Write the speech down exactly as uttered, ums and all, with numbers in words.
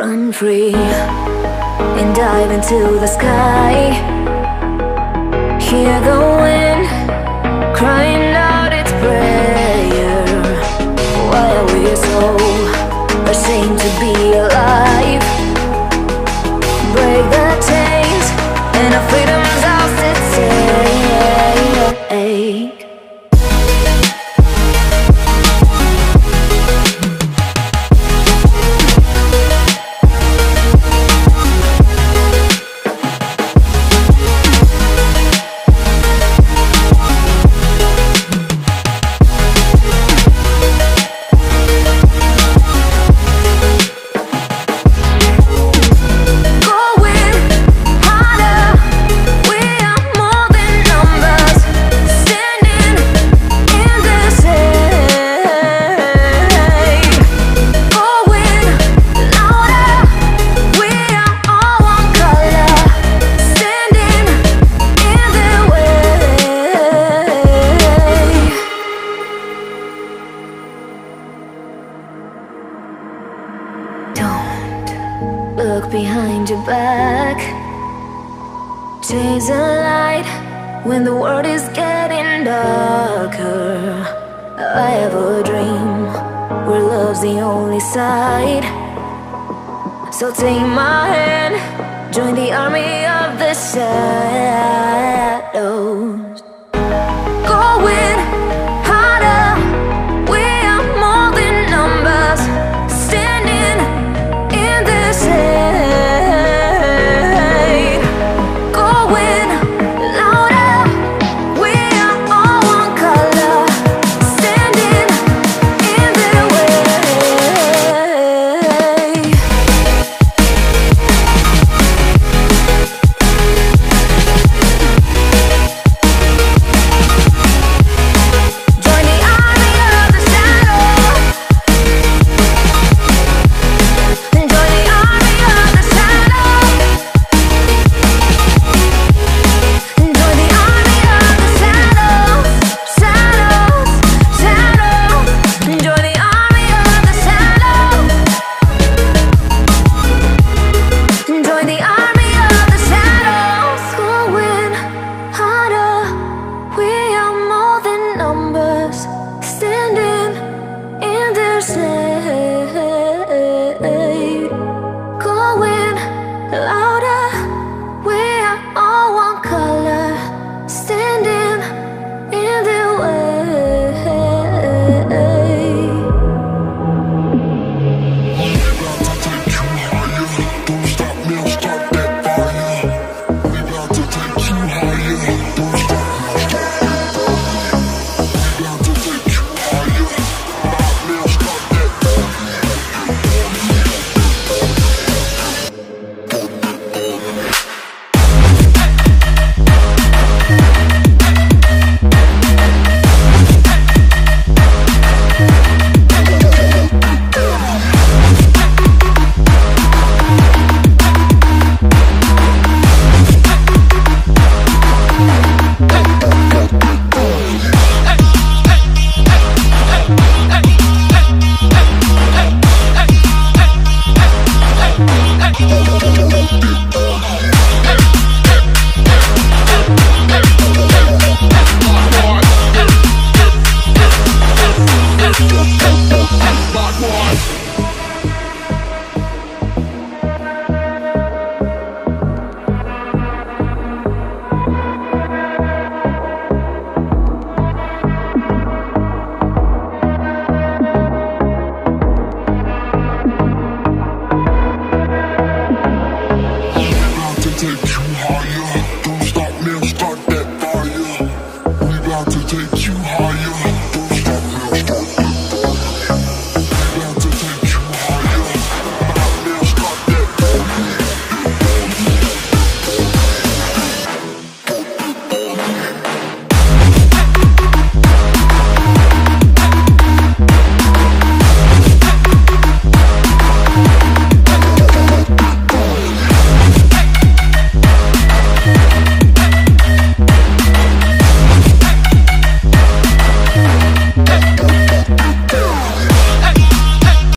Run free and dive into the sky. Hear the wind crying out its prayer. Why are we so ashamed to be alive? Break the chains and our freedom's ours to take. Look behind your back. Chase a light when the world is getting darker. I have a dream where love's the only side. So take my hand, join the army of the shadows. Going harder, we are more than numbers. Standing in the shade, going louder, we are all one color. Standing in the way. Join the army of the shadows. Join the army of the shadows. Join the army of the shadows. Shadows, shadows. Join the army of the shadows. Join the army of the shadows. Going harder, we are more than numbers. Standing in their shade. Going louder, we are all one color. Standing in their way. Don't stop me, I'll start that fire. We about to take you higher. Don't stop me, I'll start that fire. We about to take you higher. Stop me, I'll start that fire. About to take you higher.